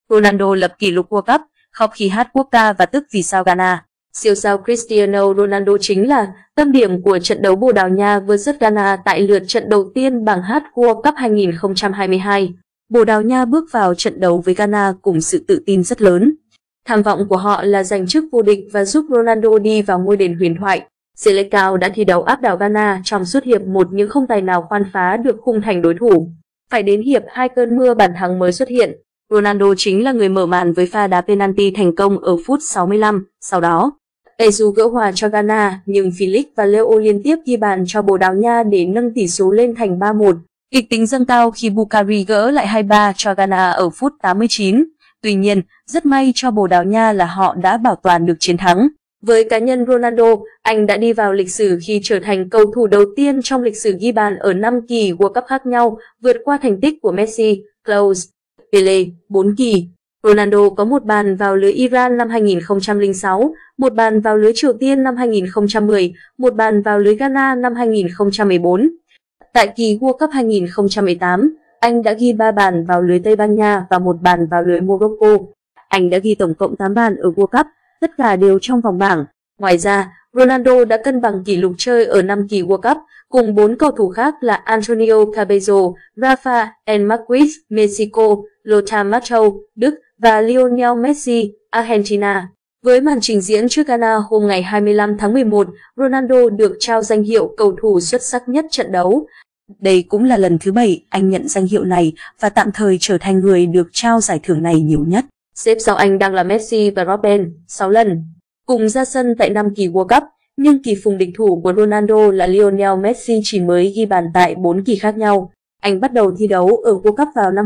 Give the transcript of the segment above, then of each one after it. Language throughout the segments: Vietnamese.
Ronaldo lập kỷ lục World Cup, khóc khi hát quốc ca và tức vì sao Ghana. Siêu sao Cristiano Ronaldo chính là tâm điểm của trận đấu Bồ Đào Nha vs Ghana tại lượt trận đầu tiên bảng hát World Cup 2022. Bồ Đào Nha bước vào trận đấu với Ghana cùng sự tự tin rất lớn. Tham vọng của họ là giành chức vô địch và giúp Ronaldo đi vào ngôi đền huyền thoại. Selecao đã thi đấu áp đảo Ghana trong suốt hiệp 1 nhưng không tài nào khoan phá được khung thành đối thủ. Phải đến hiệp 2 cơn mưa bàn thắng mới xuất hiện. Ronaldo chính là người mở màn với pha đá penalty thành công ở phút 65. Sau đó, Eju gỡ hòa cho Ghana nhưng Felix và Leo liên tiếp ghi bàn cho Bồ Đào Nha để nâng tỷ số lên thành 3-1. Kịch tính dâng cao khi Boukary gỡ lại 2-3 cho Ghana ở phút 89. Tuy nhiên, rất may cho Bồ Đào Nha là họ đã bảo toàn được chiến thắng. Với cá nhân Ronaldo, anh đã đi vào lịch sử khi trở thành cầu thủ đầu tiên trong lịch sử ghi bàn ở 5 kỳ World Cup khác nhau, vượt qua thành tích của Messi, Klose, Pele, 4 kỳ. Ronaldo có một bàn vào lưới Iran năm 2006, một bàn vào lưới Triều Tiên năm 2010, một bàn vào lưới Ghana năm 2014. Tại kỳ World Cup 2018, anh đã ghi 3 bàn vào lưới Tây Ban Nha và một bàn vào lưới Morocco. Anh đã ghi tổng cộng 8 bàn ở World Cup, tất cả đều trong vòng bảng. Ngoài ra, Ronaldo đã cân bằng kỷ lục chơi ở 5 kỳ World Cup, cùng 4 cầu thủ khác là Antonio Cabello, Rafa Marquez, Mexico, Lothar Matthäus, Đức và Lionel Messi, Argentina. Với màn trình diễn trước Ghana hôm ngày 25 tháng 11, Ronaldo được trao danh hiệu cầu thủ xuất sắc nhất trận đấu. Đây cũng là lần thứ 7 anh nhận danh hiệu này và tạm thời trở thành người được trao giải thưởng này nhiều nhất. Xếp sau anh đang là Messi và Robben, 6 lần. Cùng ra sân tại 5 kỳ World Cup, nhưng kỳ phùng địch thủ của Ronaldo là Lionel Messi chỉ mới ghi bàn tại 4 kỳ khác nhau. Anh bắt đầu thi đấu ở World Cup vào năm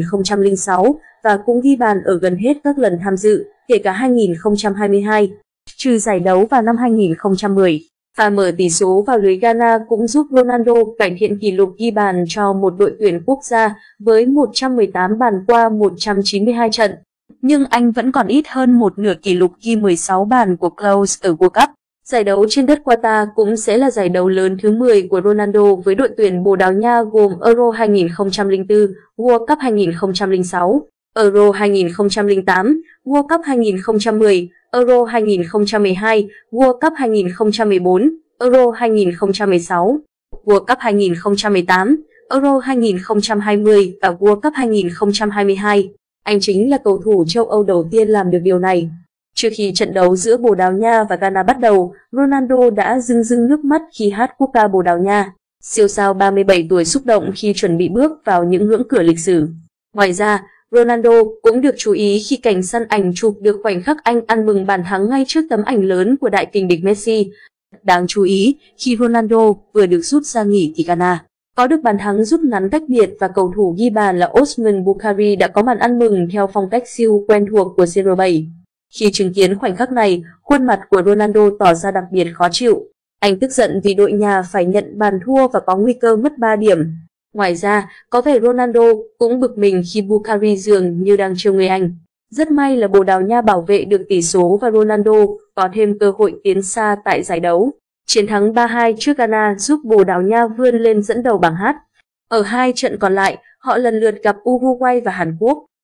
2006 và cũng ghi bàn ở gần hết các lần tham dự, kể cả 2022, trừ giải đấu vào năm 2010. Pha mở tỷ số vào lưới Ghana cũng giúp Ronaldo cải thiện kỷ lục ghi bàn cho một đội tuyển quốc gia với 118 bàn qua 192 trận. Nhưng anh vẫn còn ít hơn một nửa kỷ lục ghi 16 bàn của Klose ở World Cup. Giải đấu trên đất Qatar cũng sẽ là giải đấu lớn thứ 10 của Ronaldo với đội tuyển Bồ Đào Nha gồm Euro 2004, World Cup 2006, Euro 2008, World Cup 2010, Euro 2012, World Cup 2014, Euro 2016, World Cup 2018, Euro 2020 và World Cup 2022. Anh chính là cầu thủ châu Âu đầu tiên làm được điều này. Trước khi trận đấu giữa Bồ Đào Nha và Ghana bắt đầu, Ronaldo đã rưng rưng nước mắt khi hát quốc ca Bồ Đào Nha. Siêu sao 37 tuổi xúc động khi chuẩn bị bước vào những ngưỡng cửa lịch sử. Ngoài ra, Ronaldo cũng được chú ý khi cảnh săn ảnh chụp được khoảnh khắc anh ăn mừng bàn thắng ngay trước tấm ảnh lớn của đại kình địch Messi. Đáng chú ý, khi Ronaldo vừa được rút ra nghỉ thì Ghana có được bàn thắng rút ngắn cách biệt và cầu thủ ghi bàn là Osman Boukary đã có màn ăn mừng theo phong cách siêu quen thuộc của CR7. Khi chứng kiến khoảnh khắc này, khuôn mặt của Ronaldo tỏ ra đặc biệt khó chịu. Anh tức giận vì đội nhà phải nhận bàn thua và có nguy cơ mất 3 điểm. Ngoài ra, có vẻ Ronaldo cũng bực mình khi Boukary dường như đang trêu người anh. Rất may là Bồ Đào Nha bảo vệ được tỷ số và Ronaldo có thêm cơ hội tiến xa tại giải đấu. Chiến thắng 3-2 trước Ghana giúp Bồ Đào Nha vươn lên dẫn đầu bảng H. Ở hai trận còn lại, họ lần lượt gặp Uruguay và Hàn Quốc.